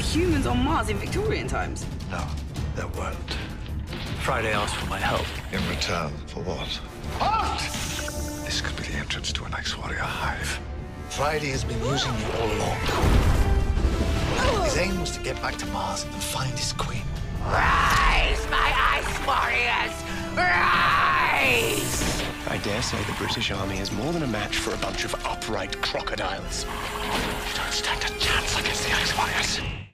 humans on Mars in Victorian times? No, there weren't. Friday asked for my help. In return for what? Halt! This could be the entrance to an ex-warrior hive. Friday has been using you all along. His aim was to get back to Mars and find his queen. Rise, my ice warriors! Rise! I dare say the British Army is more than a match for a bunch of upright crocodiles. You don't stand a chance against the ice warriors.